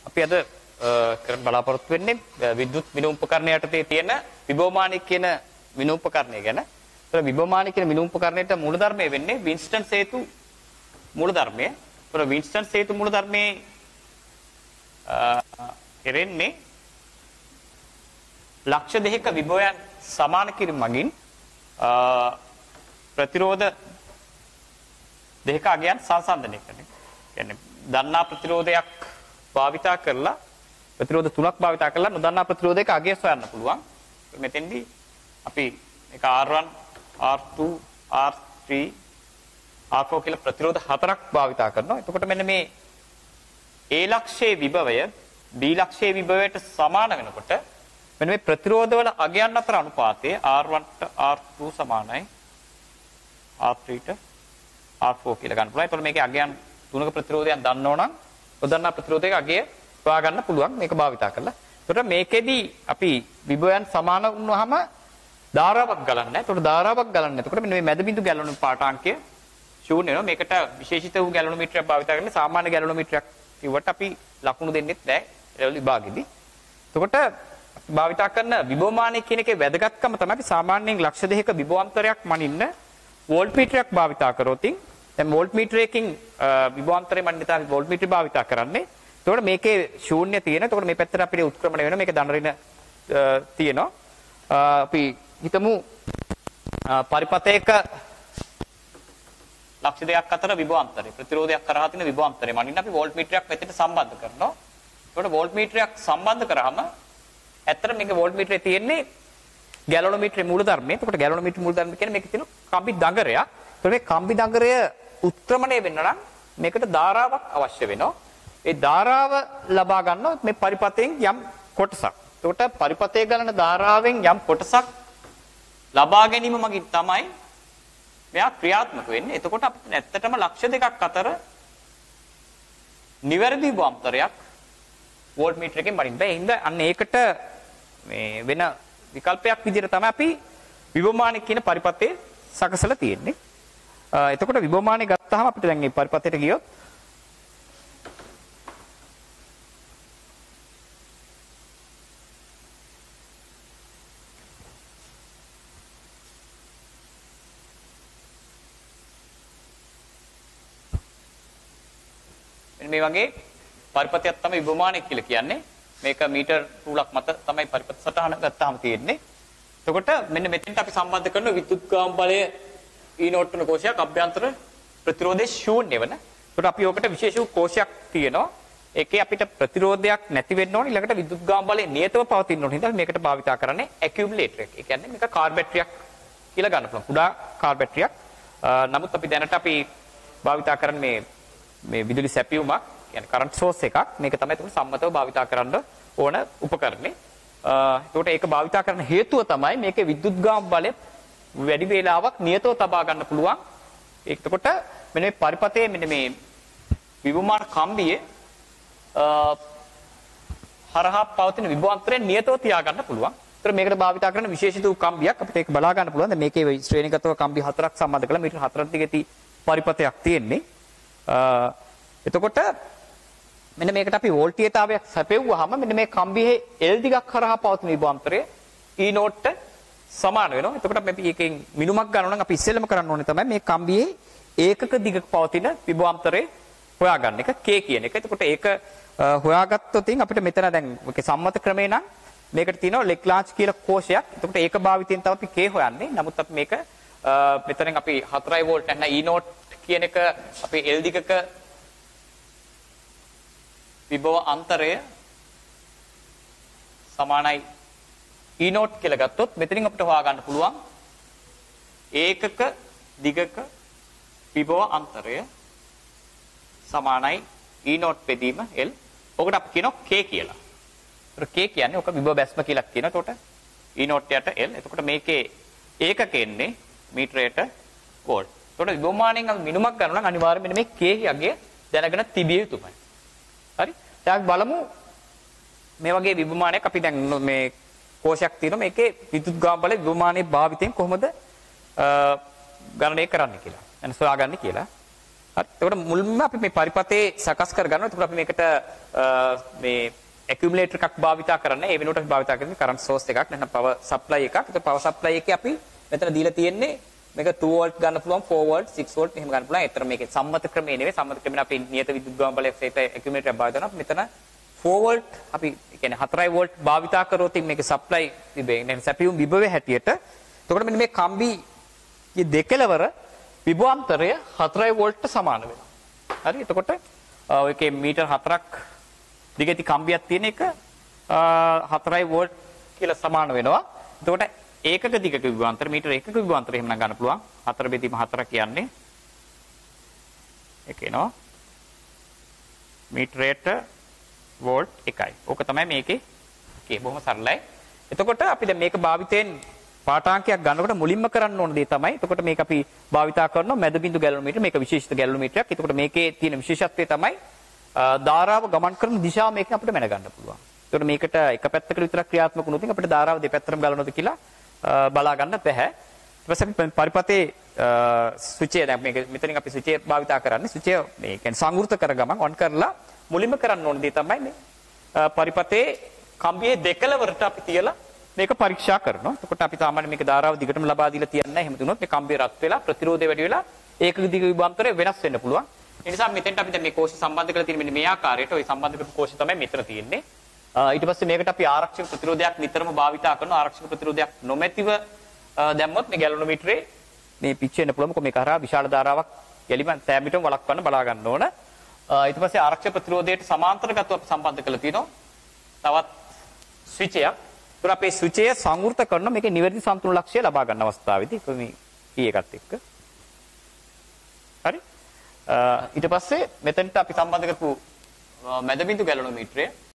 අපි අද කරන්න බලාපොරොත්තු වෙන්නේ විද්‍යුත් මිනුම් උපකරණ යටතේ තියෙන විභවමානික කියන මිනුම් උපකරණය ගැන. ඒතර විභවමානික කියන මිනුම් උපකරණයට මූලධර්මය වෙන්නේ වින්ස්ටන් සේතු මූලධර්මය. ඒතර වින්ස්ටන් සේතු මූලධර්මයේ කෙරෙන්නේ ලක්ෂ දෙකක විභවයන් සමාන කිරීම මගින් ප්‍රතිරෝධ දෙක අගයන් සංසන්දනය කරන. කියන්නේ දන්නා ප්‍රතිරෝධයක් භාවිතා කරලා ප්‍රතිරෝධ තුනක් භාවිතා කරලා නොදන්නා ප්‍රතිරෝධයක අගය සොයන්න පුළුවන්. මෙතෙන්දී අපි එක R1, R2, R3, R4 කියලා ප්‍රතිරෝධ හතරක් භාවිතා කරනවා. එතකොට මෙන්න මේ A ලක්ෂයේ විභවය B ලක්ෂයේ විභවයට සමාන වෙනකොට මෙන්න මේ ප්‍රතිරෝධවල අගයන් අතර අනුපාතය R1ට R2 සමානයි R3ට R4 කියලා ගන්න පුළුවන්. ඒතකොට මේකේ අගයන් තුනක ප්‍රතිරෝධයන් දන්නවනම් නොදන්නා ප්‍රතිරෝධයක අගය හොයා ගන්න පුළුවන් මේක භාවිතා කරලා. ඒතකොට මේකෙදී අපි විභවයන් සමාන වුණාම ධාරාවක් ගලන්නේ. ඒතකොට ධාරාවක් ගලන්නේ. එතකොට මෙන්න මේ මැද බිඳු ගැලවුණු පාඨාංකය ශූන්‍ය වෙනවා. මේකට විශේෂිත වූ ගැලවුණුමීටරයක් භාවිතා කරන්නේ සාමාන්‍ය ගැලවුණුමීටරයක් කිව්වට අපි ලකුණු දෙන්නෙත් නැහැ ඒ විභාගෙදී. එතකොට භාවිතා කරන විභවමානය කියන එකේ වැදගත්කම තමයි අපි සාමාන්‍යයෙන් ලක්ෂ දෙකක විභවාන්තරයක් මනින්න වෝල්ට්මීටරයක් භාවිතා කරොත් දැන් වෝල්ට්මීටරයකින් විභවාන්තරය මනින්න තමයි වෝල්ට්මීටර භාවිතා කරන්නේ. එතකොට මේකේ ශූන්‍ය තියෙන. එතකොට මේ පැත්තට අපිට උත්ක්‍රමණය වෙනවා. මේක ධන ඍණ තියෙනවා. අපි හිතමු පරිපතයක ලක්ෂ දෙකක් අතර විභවාන්තරය ප්‍රතිරෝධයක් කරා තියෙන විභවාන්තරය මනින්න අපි වෝල්ට්මීටරයක් මෙතනට සම්බන්ධ කරනවා. එතකොට වෝල්ට්මීටරයක් සම්බන්ධ කරාම ඇත්තට මේක වෝල්ට්මීටරේ තියෙන්නේ ගැලවනෝමීටරේ මූලධර්මය. එතකොට ගැලවනෝමීටරේ මූලධර්මය කියන්නේ මේකේ තියෙන කම්බි දඟරයක්. එතකොට මේ කම්බි දඟරය උත්ක්‍රමණය වෙන්න නම් මේකට ධාරාවක් අවශ්‍ය වෙනවා. ඒ ධාරාව ලබා ගන්නවා මේ පරිපතයෙන් යම් කොටසක්. එතකොට පරිපතයේ ගලන ධාරාවෙන් යම් කොටසක් ලබා ගැනීම මගින් තමයි මෙයා ක්‍රියාත්මක වෙන්නේ. එතකොට අපිට ඇත්තටම ලක්ෂ දෙකක් අතර නිවැරදි විභවාන්තරයක් වෝල්ට්මීටර එකෙන් බලින්න බෑ. ඒ හින්දා අන්න ඒකට මේ වෙන විකල්පයක් විදිහට තමයි අපි විභවමානික කියන පරිපතේ සකසලා තියෙන්නේ. එතකොට විභවමානික ගත්තාම අපිට දැන් මේ පරිපතේට ගියොත් මේ වගේ පරිපතයක් තමයි විභවමානය කියලා කියන්නේ. මේක මීටර් රූලක් මත තමයි පරිපත සටහන ගත්තාම තියෙන්නේ. එතකොට මෙන්න මෙතෙන්ට අපි සම්බන්ධ කරන විද්‍යුත්ගාම බලය E0 වෙන කෝෂයක් අභ්‍යන්තර ප්‍රතිරෝධය ශූන්‍ය වෙන. එතකොට අපි ඔකට විශේෂ වූ කෝෂයක් තියෙනවා. ඒකේ අපිට ප්‍රතිරෝධයක් නැති වෙන්න ඕනේ. ඊළඟට විද්‍යුත්ගාම බලය නියතව පවතින්න ඕනේ. හින්දා මේකට භාවිතා කරන්නේ ඇකියුමුලේටර් එක. ඒ කියන්නේ මේක කාර් බැටරියක් කියලා ගන්න පුළුවන්. කුඩා කාර් බැටරියක්. නමුත් අපි දැනට අපි භාවිතා කරන්නේ මේ විදුලි සැපයුමක් කියන්නේ කරන්ට් සෝස් එකක්. මේක තමයි තුන සම්මතව භාවිතා කරන්න ඕන උපකරණේ. ඒකට ඒක භාවිතා කරන හේතුව තමයි මේකේ විද්‍යුත්ගාම බලය වැඩි වේලාවක් නියතව තබා ගන්න පුළුවන්. එතකොට මෙන්න මේ පරිපතයේ මෙන්න මේ විභවමාන කම්බියේ හරහා පවතින විභවාන්තරය නියතව තියා ගන්න පුළුවන්. ඒතර මේකට භාවිතා කරන විශේෂිත වූ කම්බියක් අපිට ඒක බලා ගන්න පුළුවන්. දැන් මේකේ ශ්‍රේණිගතව කම්බි හතරක් සම්බන්ධ කරලා මීටර 4ක් දිගටි පරිපතයක් තියෙන්නේ. එතකොට මෙන්න මේකට අපි වෝල්ටීයතාවයක් සැපෙව්වහම මෙන්න මේ කම්බියේ L දිගක් කරහා පවතින විභවාන්තරය E0 ට සමාන වෙනවා. එතකොට අපි එකෙන් මිනුමක් ගන්නවා නම් අපි ඉස්සෙල්ලම කරන්න ඕනේ තමයි මේ කම්බියේ ඒකක දිගක පවතින විභවාන්තරය හොයාගන්න එක K කියන එක. එතකොට ඒක හොයාගත්තොත් අපිට මෙතන දැන් මේකේ සම්මත ක්‍රමේ නම් මේකට තියෙනවා ලෙග්ලාන්ජ් කියලා කෝෂයක්. එතකොට ඒක භාවිතයෙන් තමයි අපි K හොයන්නේ. නමුත් අපි මේක මෙතනින් අපි 4 වෝල්ට් නැත්නම් E0 කියන එක අපි L දිගක විභව අන්තරය සමානයි E0 කියලා ගත්තොත් මෙතනින් අපිට හොයාගන්න පුළුවන් ඒකක දිගක විභව අන්තරය සමානයි E0 බෙදීම L. ඔකට අපි කියනවා K කියලා. ඒතර K කියන්නේ ඔක විභව බැස්ම කියලා කියනවා. එතකොට E0 යට L. එතකොට මේකේ ඒකක එන්නේ මීටරයට වෝල්ට්. එතකොට විභවමානයෙන් අපි මිනුමක් ගන්නවා නම් අනිවාර්යයෙන් මෙන්න මේ K යගේ දැනගෙන තිබිය යුතුමයි. හරි. දැන් බලමු මේ වගේ විභවමානයක් අපි දැන් මේ කෝෂයක් තියෙනවා. මේකේ විද්‍යුත්ගාම බල විභවමානයේ භාවිතයෙන් කොහොමද ගණනය කරන්න කියලා. එන්න සොයාගන්න කියලා. හරි. එතකොට මුලින්ම අපි මේ පරිපතේ සකස් කර ගන්නවා. එතකොට අපි මේකට මේ ඇකියුමුලේටර් එකක් භාවිතා කරන්න. ඒ වෙනුවට අපි භාවිතා කරන්නේ කරන්ට් සෝස් එකක් නැත්නම් පවර් සප්ලයි එකක්. එතකොට පවර් සප්ලයි එකේ අපි මෙතන දීලා තියෙන්නේ මේක 2 වෝල්ට් ගන්න පුළුවන් 4 වෝල්ට් 6 වෝල්ට් එහෙම ගන්න පුළුවන්. ඒතර මේකේ සම්මත ක්‍රමේ නෙවෙයි. සම්මත ක්‍රමෙන් අපි නියත විදුලි ගාම බලයක් සහිත ඇකියුමුලේටර් එකක් භාවිතා කරනවා. මෙතන 4 වෝල්ට් අපි කියන්නේ 4 වෝල්ට් භාවිතා කරොත් මේකේ සප්ලයි විභවය නැත්නම් සැපියුම් විභවය හැටියට. එතකොට මෙන්න මේ කම්බි දෙකලවර විභවාන්තරය 4 වෝල්ට්ට සමාන වෙනවා. හරි. එතකොට ඔයකේ මීටර් 4ක් දිගටි කම්බියක් තියෙන එක 4 වෝල්ට් කියලා සමාන වෙනවා. එතකොට ඒකක දිගක විභවාන්තර මීටර එකක විභවාන්තර එහෙම නම් ගන්න පුළුවන්. 4 බෙදීම 4 කියන්නේ ඒක එනවා මීටරයට වෝල්ට් 1යි. ඕක තමයි මේකේ බොහොම සරලයි. එතකොට අපි දැන් මේක භාවිතයෙන් පාඨාංකයක් ගන්නකොට මුලින්ම කරන්න ඕන දේ තමයි එතකොට මේක අපි භාවිතා කරනවා මැද බිඳු ගැලනෝමීටර මේක විශේෂිත ගැලනෝමීටරයක්. එතකොට මේකේ තියෙන විශේෂත්වය තමයි ධාරාව ගමන් කරන දිශාව මේකෙන් අපිට මැන ගන්න පුළුවන්. එතකොට මේකට එක පැත්තකට විතරක් ක්‍රියාත්මක වුණොත් අපිට ධාරාව දෙපැත්තටම ගලනොද කියලා බලා ගන්න බැහැ. ඊට පස්සේ අපි පරිපතේ ස්විචය දැන් මේක මෙතනින් අපි ස්විචය භාවිතා කරන්නේ ස්විචය මේ කියන්නේ සංවෘත කර ගමන් ඔන් කරලා මුලින්ම කරන්න ඕන දේ තමයි මේ පරිපතේ කම්බියේ දෙකලවරට අපි තියලා මේක පරීක්ෂා කරනවා. එතකොට අපි සාමාන්‍ය මේක ධාරාව දිගටම ලබා දීලා තියන්නේ නැහැ. එහෙම දුනොත් මේ කම්බිය රත් වෙලා ප්‍රතිරෝධය වැඩි වෙලා ඒකක දිග විභවාන්තරය වෙනස් වෙන්න පුළුවන්. ඒ නිසා මෙතෙන්ට අපි දැන් මේ කෝෂ සම්බන්ධ කරලා තියෙන මෙන්න මේ ආකාරයට ওই සම්බන්ධ කරපු කෝෂය තමයි මෙතන තියෙන්නේ. ඊට පස්සේ මේකට අපි ආරක්ෂක ප්‍රතිරෝධයක් නිතරම භාවිතා කරනවා. ආරක්ෂක ප්‍රතිරෝධයක් නොමැතිව දැම්මොත් මේ ගැලනෝමීටරේ මේ පිච් වෙන්න පුළුවන්. මොකද මේක හරහා විශාල ධාරාවක් ගැලීම සෑමවිටම වළක්වන්න බලා ගන්න ඕන. ඊට පස්සේ ආරක්ෂක ප්‍රතිරෝධයට සමාන්තරගතව අපි සම්බන්ධ කරලා තියෙනවා. තවත් ස්විචයක්. ඒතර අපේ ස්විචය සංවෘත කරන මේකේ නිවැරදි සම්තුලන ලක්ෂ්‍ය ලබා ගන්න අවස්ථාවේදී මේ කී එකත් එක්ක. හරි. ඊට පස්සේ මෙතනට අපි සම්බන්ධ කරපු මැද බිඳු ගැලනෝමීටරය